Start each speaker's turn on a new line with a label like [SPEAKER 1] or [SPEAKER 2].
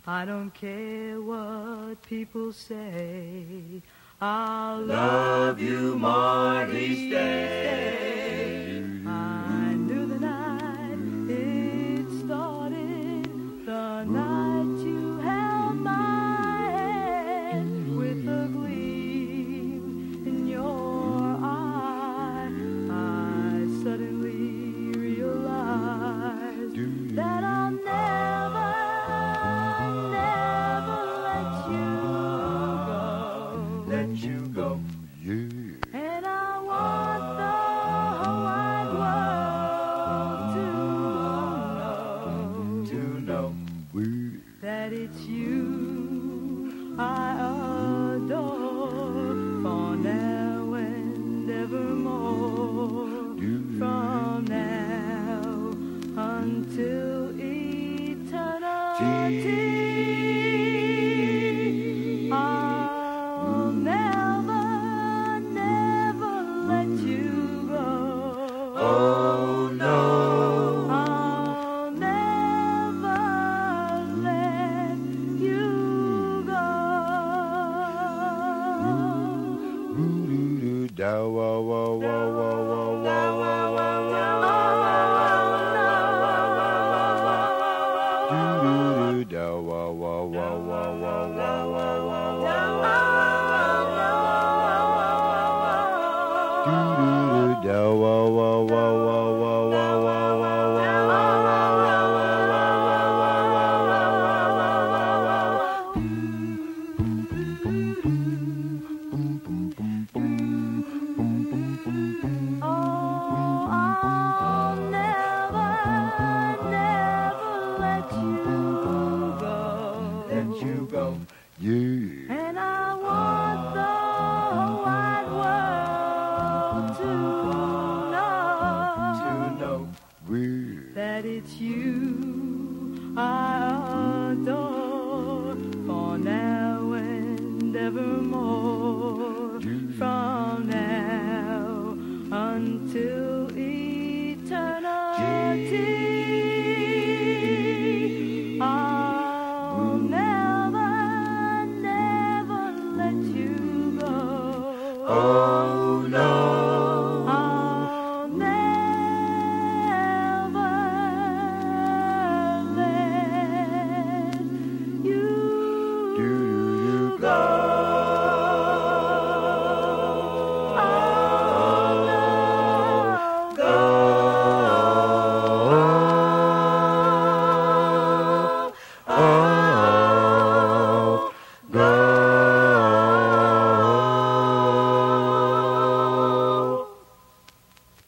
[SPEAKER 1] I don't care what people say, I'll love you more each day. I knew the night it started, the night you held my hand with a gleam in your eye. I suddenly realized that I'll never let you go. Yeah. And I want the whole wide world to know that it's you I adore for now and evermore, from now until eternity. I'll never, never let you go. Oh no, I'll never let you go.
[SPEAKER 2] Da wa wa wa wa wa wa wa wa wa da wa wa wa wa wa wa wa da wa wa wa wa wa wa
[SPEAKER 1] And I want